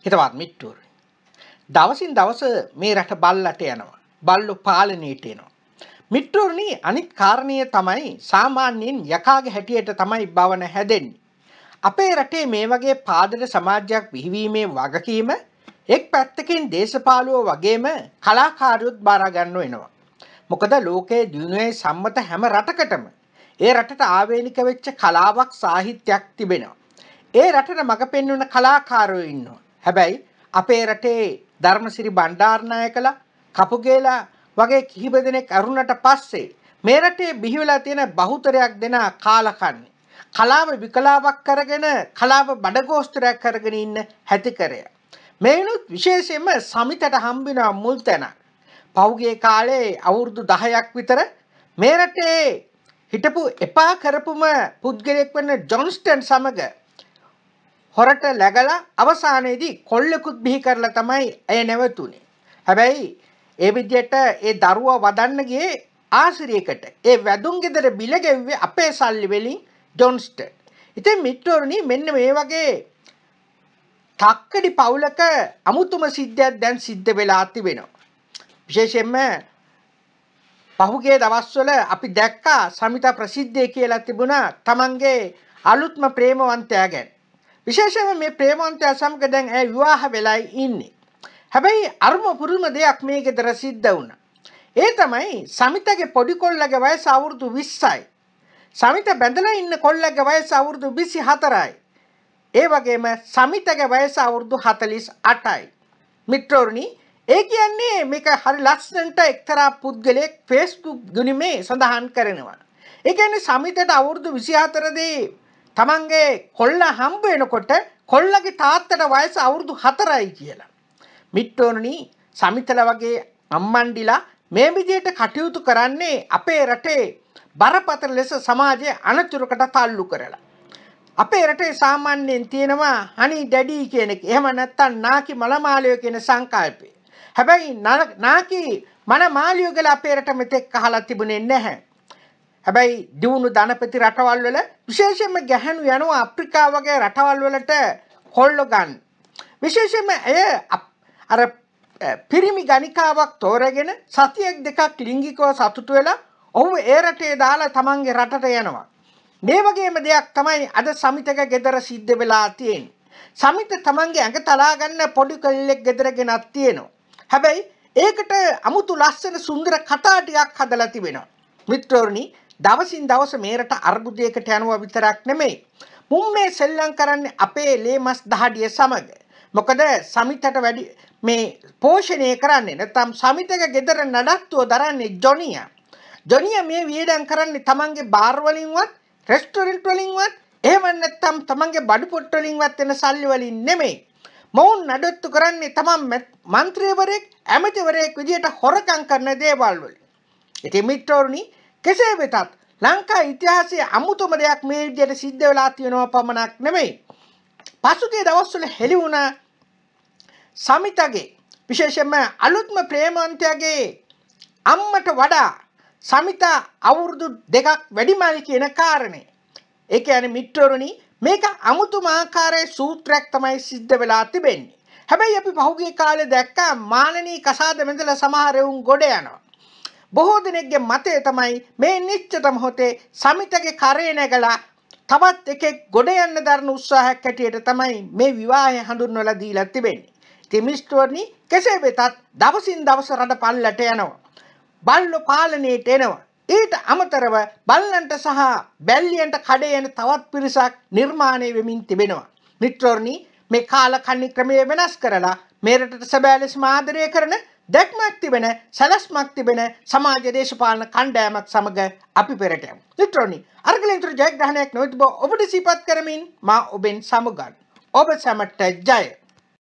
හිතවත් මිත්‍රවරු. දවසින් දවස මේ රට බල්ලට යනවා. බල්ලෝ පාලනයට එනවා. මිත්‍රවරුනි අනිත් කාරණය තමයි සාමාන්‍යයෙන් යකාගේ හැටියට තමයි බවන හැදෙන්නේ. අපේ රටේ මේ වගේ පාදක සමාජයක් බිහිවීමේ වගකීම එක් පැත්තකින් දේශපාලුවෝ වගේම කලාකාරයොත් බාර ගන්න වෙනවා. මොකද ලෝකයේ දිනුවේ සම්මත හැම රටකටම ඒ රටට ආවේනික වෙච්ච කලාවක් සාහිත්‍යයක් තිබෙනවා. ඒ රටට මඟ පෙන්වන කලාකාරයෝ ඉන්නවා. හැබැයි අපේ රටේ ධර්මසිරි බණ්ඩාරනායකලා කපුගේලා වගේ කිහිප දෙනෙක් අරුණට පස්සේ මේ රටේ බිහි වෙලා තියෙන බහුතරයක් දෙනා කාලකන්ණි. කලාව විකලාවක් කරගෙන කලාව බඩගෝස්තරයක් කරගෙන ඉන්න හැතිකරය. මේනොත් විශේෂයෙන්ම සමිතට හම්බෙන මුල් තැන. පහුගිය කාලේ අවුරුදු 10ක් විතර මේ රටේ හිටපු එපා කරපුම පුද්ගලයෙක් වෙන ජොන්ස්ටන් සමග හොරට läගලා අවසානයේදී කොල්ලෙකුත් බිහි කරලා තමයි ඇය නැවතුනේ. හැබැයි ඒ විදිහට ඒ දරුවා වදන්න ගියේ ආසිරියකට. ඒ වැදුම් ගෙදර බිල ගෙව්වේ අපේ සල්ලි වලින් ජොන්ස්ටන්. ඉතින් මිත්‍රවරුනි මෙන්න මේ වගේ 탁කඩි පවුලක අමුතුම සිද්ධියක් දැන් සිද්ධ වෙලා තිබෙනවා. විශේෂයෙන්ම පහුගිය දවස්වල අපි දැක්කා සමිතා ප්‍රසිද්ධිය කියලා තිබුණා තමන්ගේ අලුත්ම ප්‍රේමවන්තයා ගැන. විශේෂයෙන්ම මේ ප්‍රේමවන්තයා සමග දැන් ඇය විවාහ වෙලා ඉන්නේ. හැබැයි අරුම පුරුම දෙයක් මේ ගෙදර සිද්ධ වුණා. ඒ තමයි සමිතගේ පොඩි කොල්ලගේ වයස අවුරුදු 20යි. සමිත බැඳලා ඉන්න කොල්ලගේ වයස අවුරුදු 24යි. ඒ වගේම සමිතගේ වයස අවුරුදු 48යි. මිත්‍රවරුනි ඒ කියන්නේ මේක හරි ලස්සනට එක්තරා පුද්ගලයෙක් Facebook ගුණිමේ සඳහන් කරනවා. ඒ කියන්නේ සමිතට අවුරුදු 24 දී තමන්ගේ කොල්ල හම්බ වෙනකොට කොල්ලගේ තාත්තට වයස අවුරුදු 4යි කියලා. මිත්‍රවරුනි සමිතලා වගේ අම්මන්ඩිලා මේ විදිහට කටයුතු කරන්නේ අපේ රටේ බරපතල ලෙස සමාජයේ අනතුරකට තල්ලු කරලා. අපේ රටේ සාමාන්‍යයෙන් තියෙනවා හනි ඩැඩි කියන එක. එහෙම නැත්නම් නාකි මලමාලියෝ කියන සංකල්පය. හැබැයි නාකි මලමාලියෝ කියලා අපේ රට මෙතෙක් අහලා තිබුණේ නැහැ. හැබැයි දියුණු ධනපති රටවල් වල විශේෂයෙන්ම ගැහණු යනවා අප්‍රිකාව වගේ රටවල් වලට කොල්ල ගන්න. විශේෂයෙන්ම අර පිරිමි ගණිකාවක් තෝරගෙන සතියක් දෙකක් ලිංගිකව සතුටු වෙලා ඔහු ඒ රටේ දාලා තමන්ගේ රටට යනවා. මේ වගේම දෙයක් තමයි අද සමිතක ගෙදර සිද්ධ වෙලා තියෙන්නේ. සමිත තමන්ගේ ඇඟ තලා ගන්න පොඩි කෙල්ලෙක් ගෙදර ගෙනත් තියෙනවා. හැබැයි ඒකට අමුතු ලස්සන සුන්දර කතා ටිකක් හදලා තිබෙනවා. මිත්‍රවරුනි දවසින් දවස මේ රට අර්බුදයකට යනවා විතරක් නෙමෙයි. මුම් මේ සෙල්ලම් කරන්නේ අපේ ලේමස් දහඩිය සමග. මොකද සමිතට වැඩි මේ පෝෂණය කරන්නේ නැත්නම් සමිතක ගෙදර නඩත්තුව දරන්නේ ජොනියා. ජොනියා මේ වියදම් කරන්නේ තමන්ගේ බාර් වලින්වත් රෙස්ටොරන්ට් වලින්වත් එහෙම නැත්නම් තමන්ගේ බඩු පොට්ට වලින්වත් එන සල්ලි වලින් නෙමෙයි. මොවුන් නඩත්තු කරන්නේ තමන් മന്ത്രിවරයෙක් ඇමතිවරයෙක් විදියට හොරකම් කරන දේවල් වලින්. ඉතින් මිත්‍රවරුනි කෙසේ වෙතත් ලංකා ඉතිහාසයේ අමුතුම දෙයක් මේ විදියට සිද්ධ වෙලා තියෙනවා පමණක් නෙමෙයි. පසුගිය දවස්වල හෙළි වුණා සමිතගේ විශේෂයෙන්ම අලුත්ම ප්‍රේමවන්තයාගේ අම්මට වඩා සමිතා අවුරුදු 2ක් වැඩිමයි කියන කාරණේ. ඒ කියන්නේ මිත්‍රවරුනි මේක අමුතුම ආකාරයේ සූත්‍රයක් තමයි සිද්ධ වෙලා තිබෙන්නේ. හැබැයි අපි පහුගිය කාලේ දැක්කා මානනී කසාද බැඳලා සමහර උන් ගොඩ යනවා. බොහෝ දෙනෙක්ගේ මතය තමයි මේ නිශ්චිත මොහොතේ සමිතගේ කරේ නැගලා තවත් එකෙක් ගොඩ යන්න දරන උත්සාහයක් හැටියට තමයි මේ විවාහය හඳුන්වලා දීලා තිබෙන්නේ. ඉතින් මිත්‍රවරුනි කෙසේ වෙතත් දවසින් දවස රට පල්ලට යනවා. බල්ලෝ පාලනයට එනවා. ඊට අමතරව බල්ලන්ට සහ බැල්ලියන්ට කඩේ යන තවත් පිරිසක් නිර්මාණය වෙමින් තිබෙනවා. මිත්‍රවරුනි මේ කාලකන්ණි ක්‍රමය වෙනස් කරලා මේ රටට සැබෑ ලෙසම ආදරය කරන දැක්මක් තිබෙන සැලැස්මක් තිබෙන සමාජ දේශපාලන කණ්ඩායමක් සමග අපි පෙරට යමු. මිත්‍රවරුනි අර්ගලෙන්තර ජයග්‍රහණයක් නොවේද ඔබට සිහිපත් කරමින් මා ඔබෙන් සමුගන්න. ඔබ සැමට ජය.